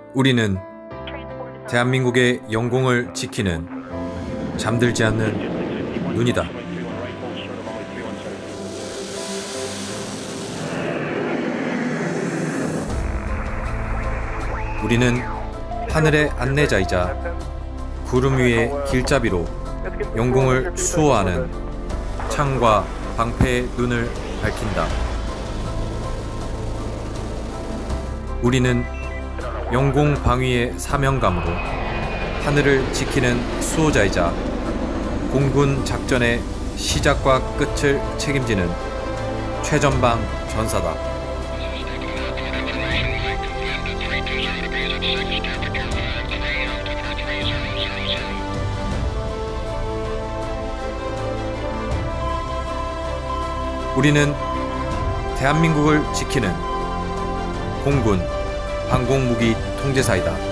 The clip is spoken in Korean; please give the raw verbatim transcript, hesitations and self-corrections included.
우리는 대한민국의 영공을 지키는 잠들지 않는 눈이다. 우리는 하늘의 안내자이자 구름 위의 길잡이로 영공을 수호하는 창과 방패의 눈을 밝힌다. 우리는 영공 방위의 사명감으로 하늘을 지키는 수호자이자 공군 작전의 시작과 끝을 책임지는 최전방 전사다. 우리는 대한민국을 지키는 공군 방공무기 통제사이다.